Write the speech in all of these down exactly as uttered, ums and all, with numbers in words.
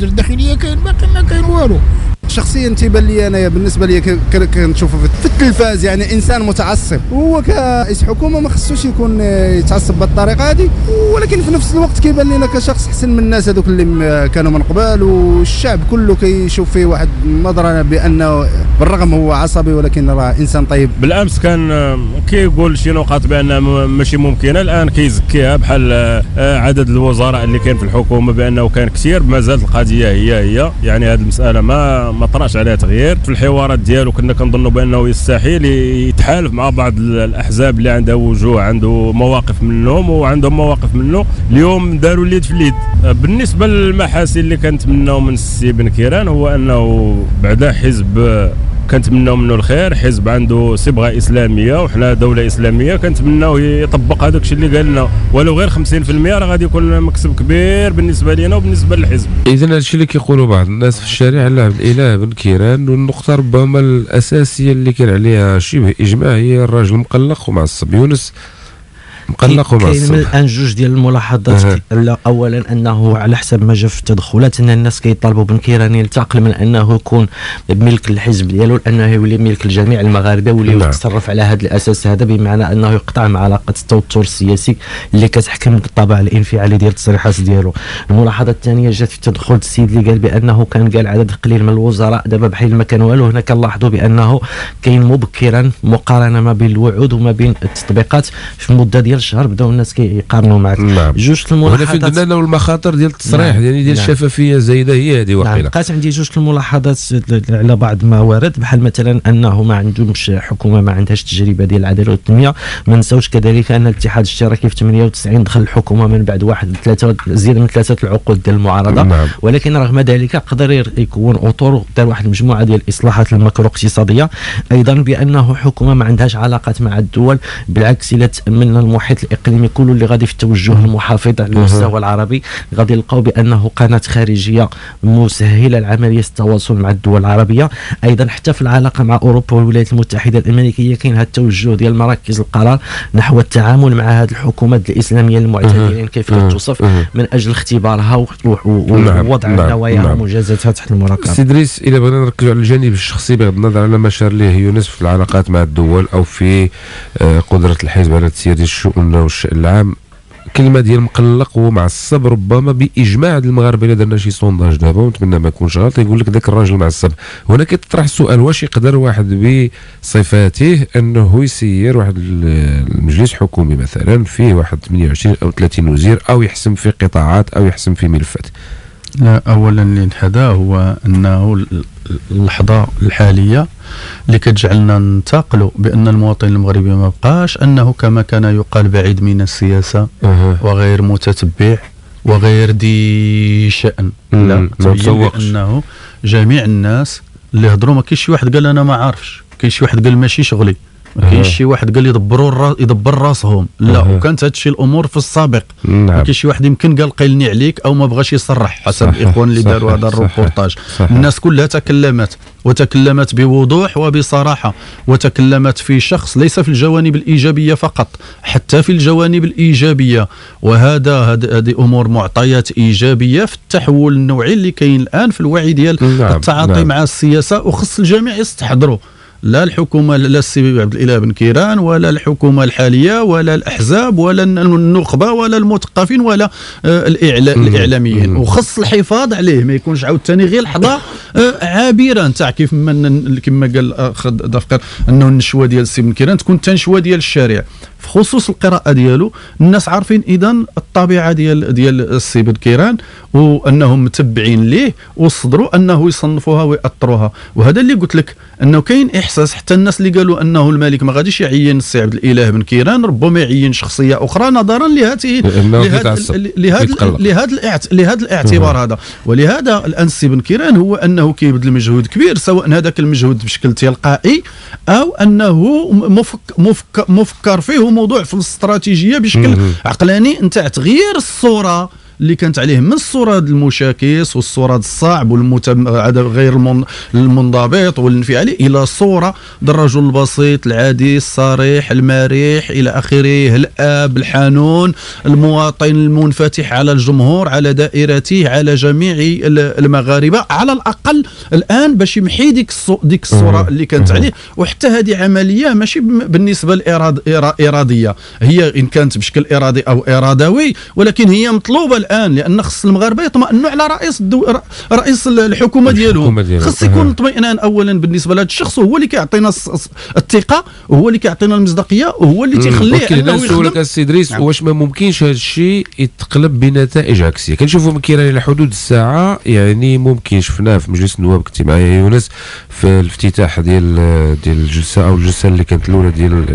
الوزير الداخليه كاين باقي ما كاين والو. شخصيا تيبان لي انايا بالنسبه لي كنشوفه في التلفاز يعني انسان متعصب، هو كرئيس حكومه ما خصوش يكون يتعصب بالطريقه هذه، ولكن في نفس الوقت كيبان لنا كشخص حسن من الناس هذوك اللي كانوا من قبل، والشعب كله كيشوف فيه واحد النظره بانه بالرغم هو عصبي ولكن راه انسان طيب. بالامس كان كيقول شي نقاط بانها ماشي ممكنه، الان كيزكيها بحال عدد الوزراء اللي كاين في الحكومه بانه كان كثير، ما زالت القضيه هي هي يعني هذه المساله ما ما طرأش عليها تغيير. في الحوارات ديالو كنا كنظنوا بانه يستحيل يتحالف مع بعض الاحزاب اللي عندها وجوه عنده مواقف منهم وعندهم مواقف منه، اليوم داروا اليد في اليد. بالنسبه للمحاسن اللي كنتمناو من السي بن كيران هو انه بعدا حزب كنتمناو منه الخير، حزب عنده صبغه اسلاميه وحنا دوله اسلاميه، كنتمناو يطبق هذاك الشيء اللي قال لنا ولو غير خمسين بالمئة، راه غادي يكون مكسب كبير بالنسبه لنا وبالنسبه للحزب. اذا هذا الشيء اللي كيقولوا بعض الناس في الشارع على عبد الاله بن كيران، والنقطه ربما الاساسيه اللي كان عليها شبه اجماع هي الراجل مقلق ومعصب. يونس مقلق ومعصب. كاين من الان جوج ديال الملاحظات. أه. اولا انه على حسب ما جا في التدخلات ان الناس كيطالبوا بن كيران ينتقل من انه يكون بملك الحزب ديالو لانه يولي ملك الجميع المغاربه واللي نعم. يتصرف على هذا الاساس هذا، بمعنى انه يقطع مع علاقه التوتر السياسي اللي كتحكم بالطابع الانفعالي ديال التصريحات ديالو. الملاحظه الثانيه جات في تدخل السيد اللي قال بانه كان قال عدد قليل من الوزراء دابا بحال ما كان والو. هنا كنلاحظوا بانه كاين مبكرا مقارنه ما بين الوعود وما بين التطبيقات في المده ديال الشهر بداو الناس كيقارنوا معك. نعم. جوج الملاحظات هنا في الدنانه والمخاطر ديال التصريح نعم. يعني ديال نعم. الشفافيه زايده هي هذه واقيلا. نعم. بقات عندي جوج الملاحظات على بعض ما ورد، بحال مثلا انه ما عندهمش حكومه ما عندهاش تجربه ديال العداله والتنميه. ما نساوش كذلك ان الاتحاد الاشتراكي في ثمانية وتسعين دخل الحكومه من بعد واحد ثلاثه زياده من ثلاثه العقود ديال المعارضه. نعم. ولكن رغم ذلك قدر يكون اطر دار واحد المجموعه ديال الاصلاحات الماكرو اقتصاديه، ايضا بانه حكومه ما عندهاش علاقات مع الدول، بالعكس الا تاملنا المحيط الاقليمي كله اللي غادي في التوجه المحافظ على المستوى العربي غادي نلقاو بانه قناه خارجيه مسهله لعمليه التواصل مع الدول العربيه. ايضا حتى في العلاقه مع اوروبا والولايات المتحده الامريكيه كاين هذا التوجه ديال مراكز القرار نحو التعامل مع هذه الحكومات الاسلاميه المعتدلين كيف كتوصف من اجل اختبارها ووضع نواياها ومجازاتها تحت المراقبه. سي ادريس، الى بغينا نركزوا على الجانب الشخصي بغض النظر على ما شار ليه يونس في العلاقات مع الدول او في قدره الحزب على تسيير الشؤون والشأن العام، كلمه ديال مقلق ومعصب ربما باجماع المغاربه الا درنا شي سونداج دابا ونتمنى ما يكونش غلط يقول لك ذاك الراجل معصب. هنا كيطرح السؤال واش يقدر واحد بصفاته انه يسير واحد المجلس حكومي مثلا فيه واحد ثمانية وعشرين او ثلاثين وزير او يحسم في قطاعات او يحسم في ملفات؟ اولا اللي نحدا هو انه اللحظه الحاليه اللي كتجعلنا ننتقلوا بان المواطن المغربي ما بقاش انه كما كان يقال بعيد من السياسه أه. وغير متتبع وغير ذي شأن. لا، تبين انه جميع الناس اللي هضروا ما كاينش شي واحد قال انا ما عارفش، كاين شي واحد قال ماشي شغلي، ما كاينش شي واحد قال يدبروا الرا... يدبر راسهم. لا أه. وكانت هادشي الامور في السابق. نعم. ما كاينش شي واحد يمكن قال قيلني عليك او ما بغاش يصرح حسب صحيح. الاخوان اللي داروا هذا الروبورتاج. الناس كلها تكلمت وتكلمت بوضوح وبصراحه، وتكلمت في شخص ليس في الجوانب الايجابيه فقط، حتى في الجوانب الايجابيه، وهذا هذه امور معطيات ايجابيه في التحول النوعي اللي كاين الان في الوعي ديال نعم. التعاطي نعم. مع السياسه، وخص الجميع يستحضروا، لا الحكومه لا السي عبد الاله بن كيران ولا الحكومه الحاليه ولا الاحزاب ولا النخبه ولا المثقفين ولا آه الاعلاميين، وخص الحفاظ عليه، ما يكونش عاوتاني غير لحظه آه عابره نتاع كيف ما كما قال الاخ دافقر انه النشوه ديال السي بن كيران تكون تنشوه ديال الشارع. في خصوص القراءه ديالو الناس عارفين اذا الطبيعه ديال ديال السي بن كيران وانهم متبعين ليه وصدروا انه يصنفوها ويأطروها. وهذا اللي قلت لك انه كاين احساس حتى الناس اللي قالوا انه الملك ما غاديش يعين السي عبد الاله بن كيران، ربما يعين شخصيه اخرى نظرا لهذه لهذا لهذا لهذا الاعتبار هذا. ولهذا الان السي بن كيران هو انه كيبذل مجهود كبير، سواء هذاك المجهود بشكل تلقائي او انه مفك مفك مفكر فيه موضوع في الاستراتيجيه بشكل عقلاني نتاع تغيير الصوره اللي كانت عليه من الصوره المشاكس والصوره الصعب والمتم غير المنضبط والانفعالي الى صوره الرجل البسيط العادي الصريح المريح الى اخره، الاب الحنون المواطن المنفتح على الجمهور على دائرته على جميع المغاربه على الاقل الان باش يمحي ديك ديك الصوره اللي كانت عليه. وحتى هذه عمليه ماشي بالنسبه الاراديه، هي ان كانت بشكل ارادي او ارادوي ولكن هي مطلوبه الان، لان خص المغاربه يطمئنوا على رئيس الدو... رئيس الحكومه ديالهم. خص يكون اطمئنان اولا بالنسبه لهذا الشخص، وهو اللي كيعطينا الثقه وهو اللي كيعطينا المصداقيه وهو اللي تيخليه انه يخدم. نسولك السي ادريس، نعم. واش ما ممكنش هذا الشيء يتقلب بنتائج عكسيه؟ كنشوفوا مكيران الى حدود الساعه، يعني ممكن شفناه في مجلس النواب كنت معايا يونس في الافتتاح ديال ديال الجلسه او الجلسه اللي كانت الاولى ديال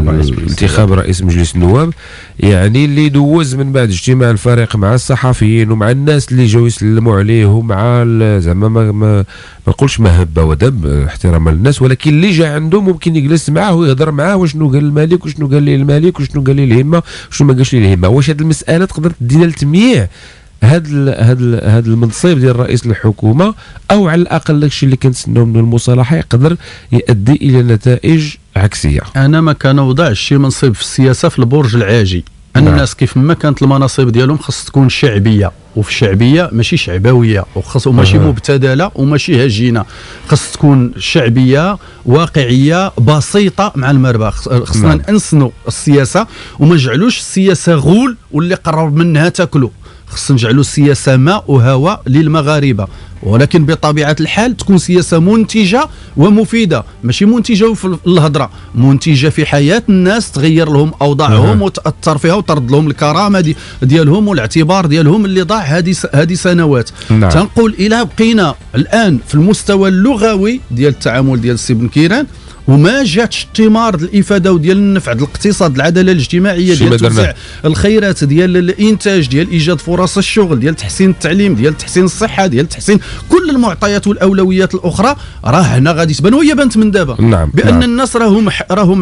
انتخاب رئيس مجلس النواب، يعني اللي دوز من بعد اجتماع الفريق مع الصحفيين ومع الناس اللي جاوا يسلموا عليه ومع زعما ما ما نقولش مهبه ودب احتراما للناس، ولكن اللي جا عنده ممكن يجلس معاه ويهضر معاه وشنو قال الملك وشنو قال ليه الملك وشنو قال ليه الهمه وشنو ما قالش ليه الهمه. واش هذه المساله تقدر تدينا لتمييع هذا هذا هذا المنصب ديال رئيس الحكومه، او على الاقل داكشي اللي كنتسناو من المصالحه يقدر يؤدي الى نتائج عكسيه؟ انا ما كنوضعش شي منصب في السياسه في البرج العاجي. الناس كيف ما كانت المناصب ديالهم خص تكون شعبيه، وفي الشعبيه ماشي شعبويه وخص وماشي أه. مبتذله وماشي هجينه، خص تكون شعبيه واقعيه بسيطه مع المربى. خصنا نعم. ننسنوا السياسه وما نجعلوش السياسه غول واللي قرب منها تاكلوا. خصنا نجعلوا السياسه ماء وهواء للمغاربه، ولكن بطبيعه الحال تكون سياسه منتجه ومفيده، ماشي منتجه في الهضره، منتجه في حياه الناس، تغير لهم اوضاعهم وتاثر فيها وترد لهم الكرامه دي ديالهم والاعتبار ديالهم اللي ضاع هذه هذه سنوات. نعم. تنقول الى بقينا الان في المستوى اللغوي ديال التعامل ديال السي بن كيران وما جاتش الثمار ديال الافاده وديال النفع ديال الاقتصاد العداله الاجتماعيه ديال توسيع الخيرات ديال الانتاج ديال ايجاد فرص الشغل ديال تحسين التعليم ديال تحسين الصحه ديال تحسين كل المعطيات والاولويات الاخرى، راه هنا غادي تبان وهي بانت من دابا. نعم. بان نعم. الناس راهم راهم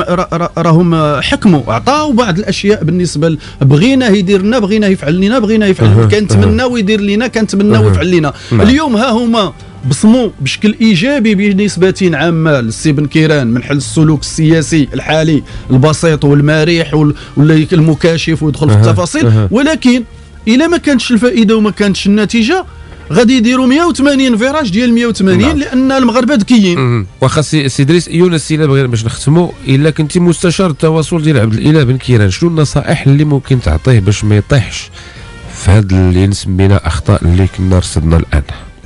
راهم حكموا عطاو بعض الاشياء بالنسبه بغيناه يدير لنا بغيناه يفعل لنا بغيناه يفعل لنا كنتمناو ويدير لنا كنتمناو ويفعل لنا. نعم. اليوم ها هما بصموا بشكل ايجابي بنسبه عامه للسي بن كيران من حل السلوك السياسي الحالي البسيط والمريح والمكاشف ويدخل في التفاصيل، ولكن الا ما كانتش الفائده وما كانتش النتيجه غادي يديروا مئة وثمانين فيراج ديال مئة وثمانين. نعم. لان المغاربه ذكيين. واخا سي ادريس يونس الا بغينا باش نختموا، الا كنتي مستشار التواصل ديال عبد الاله بن كيران، شنو النصائح اللي ممكن تعطيه باش ما يطيحش في هذا اللي نسمينا اخطاء اللي كنا رصدنا الان؟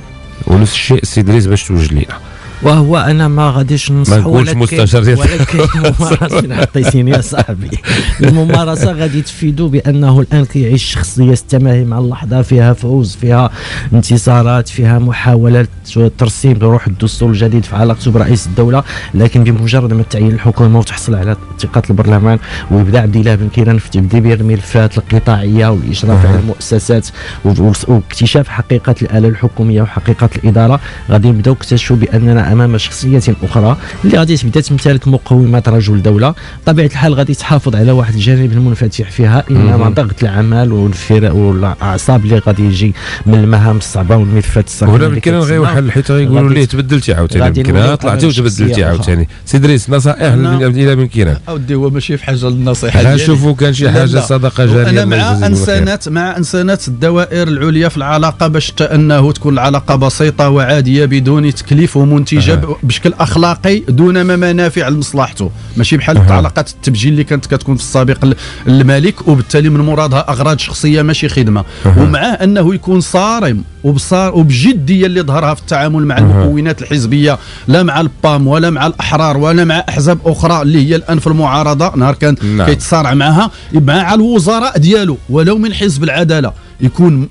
ونفس الشيء السي ادريس باش توجد لينا. وهو انا ما غاديش ننصح ولكن مستشار ديال ولكن الممارسه عطيتيني يا صاحبي الممارسه غادي تفيدو بانه الان كيعيش شخصيه التماهي مع اللحظه، فيها فوز، فيها انتصارات، فيها محاولات ترسيم روح الدستور الجديد في علاقته برئيس الدوله، لكن بمجرد ما تعين الحكومه وتحصل على ثقه البرلمان ويبدا عبد الاله بن كيران في تدبير الملفات القطاعيه والاشراف على المؤسسات واكتشاف حقيقه الاله الحكوميه وحقيقه الاداره، غادي نبداو نكتشفوا باننا امام شخصيه اخرى اللي غادي تبدا تمتلك مقومات رجل دوله. بطبيعه الحال غادي تحافظ على واحد الجانب المنفتح فيها، انما ضغط العمل والفرق والاعصاب اللي غادي يجي من المهام الصعبه والملفات الصعبه. ولا يمكن غير واحد الحيت غيقولوا ليه تبدلتي عاوتاني، يمكن طلعتي وتبدلتي عاوتاني. سي ادريس نصائح للى بن كيران؟ اودي هو ماشي في حاجه للنصيحه ديالي. شوفوا كان شي حاجه صدقه جاريه. انا مع انسانات مع انسانات الدوائر العليا في العلاقه باش انه تكون العلاقه بسيطه وعاديه بدون تكليف ومنتجه أه. بشكل اخلاقي دون ما منافع لمصلحته، ماشي بحال أه. علاقات التبجيل اللي كانت كتكون في السابق الملك وبالتالي من مرادها اغراض شخصيه ماشي خدمه. أه. ومعه انه يكون صارم وبصار وبجديه اللي ظهرها في التعامل مع المكونات الحزبيه، لا مع البام ولا مع الاحرار ولا مع احزاب اخرى اللي هي الان في المعارضه نهار كان نعم. كيتصارع معها، مع الوزراء ديالو ولو من حزب العداله يكون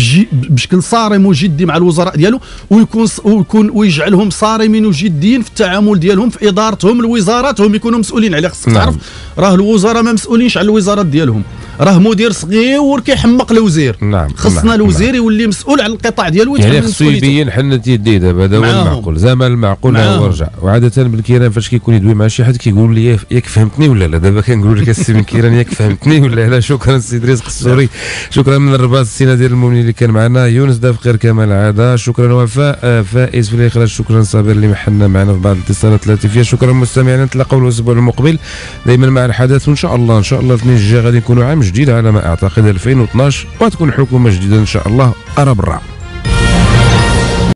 بشكل صارم وجدي مع الوزراء ديالو، ويكون ويكون ويجعلهم صارمين وجديين في التعامل ديالهم في ادارتهم الوزارات هم يكونوا مسؤولين عليها. خصك تعرف راه الوزراء ما مسؤولينش على الوزارات ديالهم، راه مدير صغير كيحمق الوزير. نعم خصنا نعم الوزير نعم. يولي مسؤول على القطاع ديالو، يعني خصو يبين حنة يديه دابا، هذا هو المعقول. زعما المعقول هو رجع. وعاده بن كيران فاش كيكون يدوي مع شي حد كيقول لي ياك فهمتني ولا لا. دابا كنقول لك السي بن كيران ياك فهمتني ولا لا. شكرا سي ادريس قصوري، شكرا من الرباط السينا ديال المؤمنين اللي كان معنا، يونس دافقير كما العاده، شكرا وفاء، فائز في الاخراج، شكرا صابر اللي محلنا معنا في بعض الاتصالات الهاتفيه، شكرا مستمعينا. نتلاقاو الاسبوع المقبل دائما مع الحدث، وان شاء الله ان شاء الله الاثنين الجاي غادي نكونوا عام جديد على ما اعتقد ألفين واثناش، وتكون حكومه جديده ان شاء الله. ارى برا.